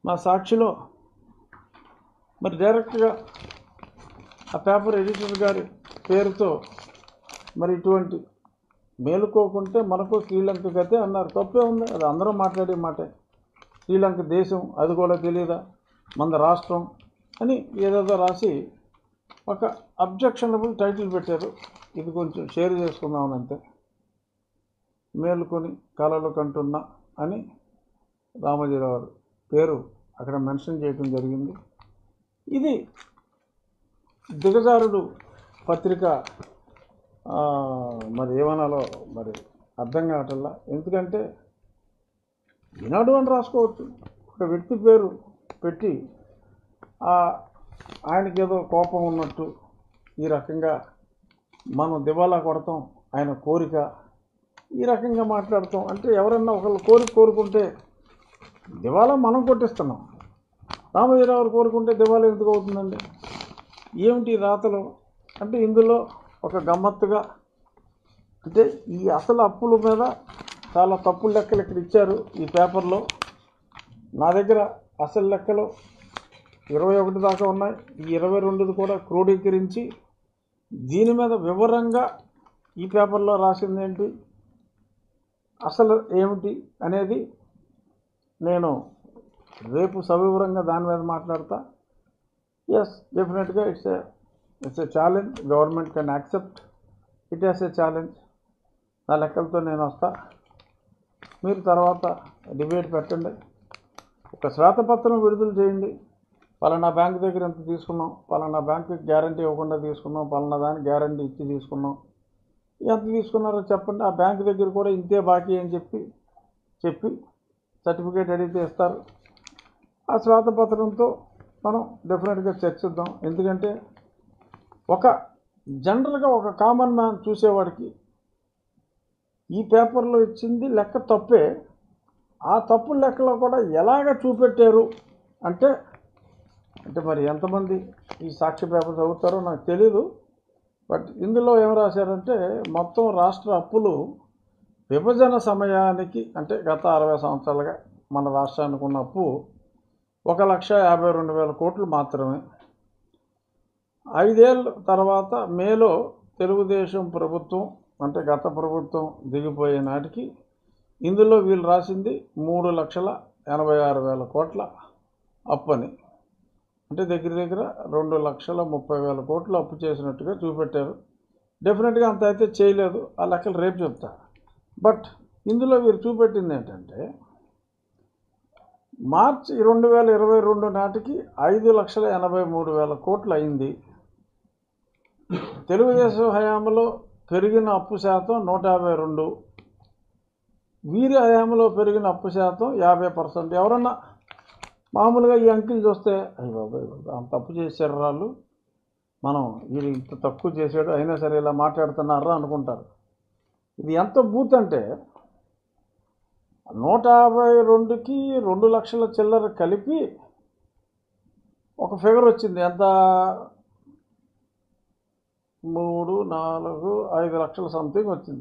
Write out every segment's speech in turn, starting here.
మా సాక్షిలో మరి డైరెక్ట్గా ఆ పేపర్ ఎడిటర్ గారి పేరుతో మరి ఇటువంటి మేలుకోకుంటే మనకు శ్రీలంక గతే అన్నారు. తప్పే ఉంది, అది అందరూ మాట్లాడే మాటే. శ్రీలంక దేశం అది కూడా తెలియదా, మన రాష్ట్రం అని ఏదేదో రాసి ఒక అబ్జెక్షనబుల్ టైటిల్ పెట్టారు. ఇది కొంచెం షేర్ చేసుకుందామని అంతే. మేలుకొని కలలు కంటున్నా అని రామజీరావు పేరు అక్కడ మెన్షన్ చేయడం జరిగింది. ఇది దిగజారుడు పత్రిక మరి ఏమనాలో మరి అర్థం కావట్లా. ఎందుకంటే ఈనాడు అని రాసుకోవచ్చు, ఒక వ్యక్తి పేరు పెట్టి ఆయనకి ఏదో కోపం ఉన్నట్టు ఈ రకంగా మనం దివాలా కొడతాం, ఆయన కోరిక ఈ రకంగా మాట్లాడతాం. అంటే ఎవరన్నా ఒకళ్ళు కోరుకుంటే దివాలా మనం కొట్టిస్తున్నాం, రామజీరావు కోరుకుంటే దివాలా ఎందుకు అవుతుందండి? ఏమిటి రాతలు అంటే ఇందులో ఒక గమ్మత్తుగా అంటే ఈ అసలు అప్పుల మీద చాలా తప్పుడు లెక్కలు ఇక్కడ ఇచ్చారు ఈ పేపర్లో. నా దగ్గర అసలు లెక్కలు 21 దాకా ఉన్నాయి. ఈ 22ది కూడా క్రోడీకరించి దీని మీద వివరంగా ఈ పేపర్లో రాసింది ఏంటి, అసలు ఏమిటి అనేది నేను రేపు సవివరంగా దాని మీద మాట్లాడతా. ఎస్, డెఫినెట్గా it's a challenge. Government can accept it as a challenge. నా లెక్కలతో నేను వస్తా, మీరు తర్వాత డిబేట్ పెట్టండి. ఒక శ్వేతపత్రం విడుదల చేయండి. పలానా బ్యాంక్ దగ్గర ఎంత తీసుకున్నాం, పలానా బ్యాంకుకి గ్యారంటీ ఇవ్వకుండా తీసుకున్నాం, పలానా దానికి గ్యారంటీ ఇచ్చి తీసుకున్నాం, ఎంత తీసుకున్నారో చెప్పండి. ఆ బ్యాంక్ దగ్గర కూడా ఇంతే బాకీ అని చెప్పి సర్టిఫికేట్ అడిగితే ఇస్తారు. ఆ శ్వేతపత్రంతో మనం డెఫినెట్గా చర్చిద్దాం. ఎందుకంటే ఒక జనరల్గా ఒక కామన్ మ్యాన్ చూసేవాడికి ఈ పేపర్లో ఇచ్చింది లెక్క తప్పే. ఆ తప్పు లెక్కలో కూడా ఎలాగ చూపెట్టారు అంటే మరి ఎంతమంది ఈ సాక్షి పేపర్ చదువుతారో నాకు తెలీదు. బట్ ఇందులో ఏం రాశారంటే మొత్తం రాష్ట్ర అప్పులు విభజన సమయానికి అంటే గత 60 సంవత్సరాలుగా మన రాష్ట్రానికి ఉన్న అప్పు 1,52,000 కోట్లు మాత్రమే. 5 ఏళ్ళ తర్వాత మేలో తెలుగుదేశం ప్రభుత్వం అంటే గత ప్రభుత్వం దిగిపోయే నాటికి ఇందులో వీళ్ళు రాసింది 3,86,000 కోట్ల అప్పు అని. అంటే దగ్గర 2,30,000 కోట్లు అప్పు చేసినట్టుగా చూపెట్టారు. డెఫినెట్గా అంత అయితే చేయలేదు, ఆ లెక్కలు రేపు చెప్తా. బట్ ఇందులో వీరు చూపెట్టింది ఏంటంటే మార్చి 2022 నాటికి 5,83,000 కోట్లు అయింది. తెలుగుదేశం హయాంలో పెరిగిన అప్పు శాతం 152, వీరి హయాంలో పెరిగిన అప్పు శాతం 50%. ఎవరన్నా మామూలుగా ఈ అంకెలు చూస్తే అయ్యి బాబాయ్ అంత తప్పు చేశారు వాళ్ళు, మనం వీడు ఇంత తక్కువ చేశాడు అయినా సరే ఇలా మాట్లాడుతున్నారా అనుకుంటారు. ఇది ఎంత బూత్ అంటే 152కి 2 లక్షల చిల్లర కలిపి ఒక ఫిగర్ వచ్చింది. ఎంత 3, 4, 5 లక్షల సంథింగ్ వచ్చింది.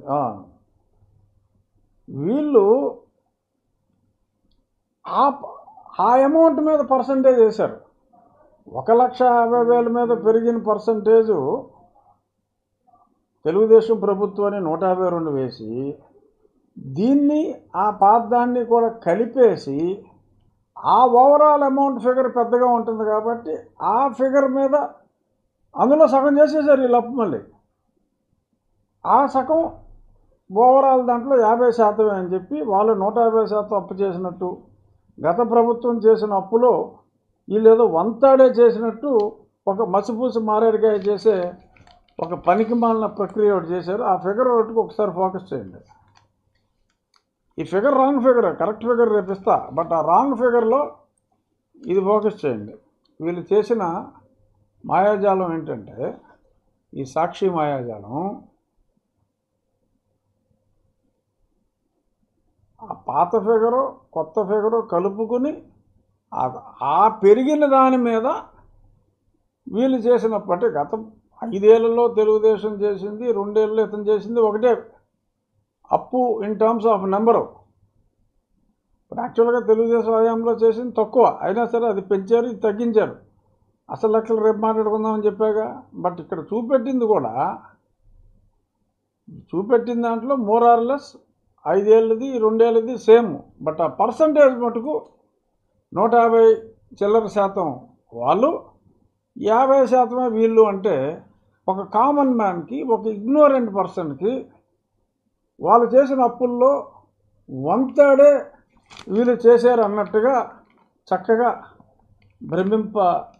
వీళ్ళు ఆ అమౌంట్ మీద పర్సంటేజ్ వేశారు. 1,50,000 మీద పెరిగిన పర్సంటేజు తెలుగుదేశం ప్రభుత్వాన్ని 152 వేసి దీన్ని ఆ పాదాన్ని కూడా కలిపేసి ఆ ఓవరాల్ అమౌంట్ ఫిగర్ పెద్దగా ఉంటుంది కాబట్టి ఆ ఫిగర్ మీద అందులో సగం చేసేసారు వీళ్ళు అప్పు. మళ్ళీ ఆ సగం ఓవరాల్ దాంట్లో 50% అని చెప్పి వాళ్ళు 150% అప్పు చేసినట్టు, గత ప్రభుత్వం చేసిన అప్పులో వీళ్ళు ఏదో వంతాడే చేసినట్టు ఒక మసిపూసి మారేడుకాయ చేసే ఒక పనికి మాలిన ప్రక్రియ ఒకటి చేశారు. ఆ ఫిగర్ ఒకటికి ఒకసారి ఫోకస్ చేయండి. ఈ figure wrong figure, correct figure రేపిస్తా, బట్ ఆ రాంగ్ ఫిగర్లో ఇది ఫోకస్ చేయండి. వీళ్ళు చేసిన మాయాజాలం ఏంటంటే ఈ సాక్షి మాయాజాలం, ఆ పాత ఫిగరు కొత్త ఫిగరు కలుపుకుని ఆ పెరిగిన దాని మీద వీళ్ళు చేసినప్పటి గత 5 ఏళ్లలో తెలుగుదేశం చేసింది, 2 ఏళ్ళలో ఇతను చేసింది ఒకటే అప్పు ఇన్ టర్మ్స్ ఆఫ్ నెంబరు. యాక్చువల్గా తెలుగుదేశం హయాంలో చేసింది తక్కువ, అయినా సరే అది పెంచారు, ఇది తగ్గించారు. అసలు లెక్కలు రేపు మాట్లాడుకుందామని చెప్పాగా. బట్ ఇక్కడ చూపెట్టింది కూడా, చూపెట్టిన దాంట్లో మోర్ ఆర్ లెస్ 5 ఏళ్ళది 2 ఏళ్ళది సేమ్. బట్ ఆ పర్సంటేజ్ మటుకు 150 చిల్లర శాతం వాళ్ళు, 50% వీళ్ళు. అంటే ఒక కామన్ మ్యాన్కి, ఒక ఇగ్నోరెంట్ పర్సన్కి వాళ్ళు చేసిన అప్పుల్లో 1/3 వీళ్ళు చేశారు అన్నట్టుగా చక్కగా భ్రమింప